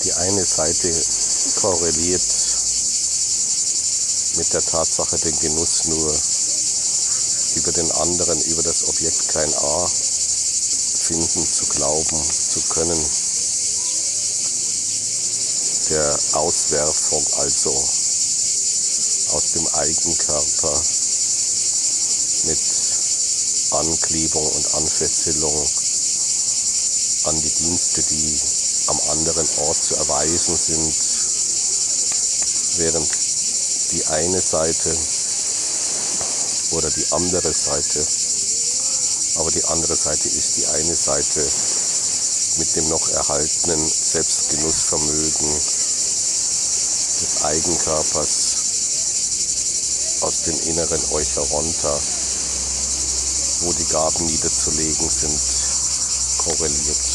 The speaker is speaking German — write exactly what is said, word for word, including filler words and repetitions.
Die eine Seite korreliert mit der Tatsache, den Genuss nur über den anderen, über das Objekt klein a finden zu glauben zu können. Der Auswerfung also aus dem Eigenkörper mit Ankliebung und Anfesselung an die Dienste, die am anderen Ort zu erweisen sind, während die eine Seite oder die andere Seite, aber die andere Seite ist die eine Seite mit dem noch erhaltenen Selbstgenussvermögen des Eigenkörpers aus dem inneren Eucharonta, wo die Gaben niederzulegen sind, korreliert.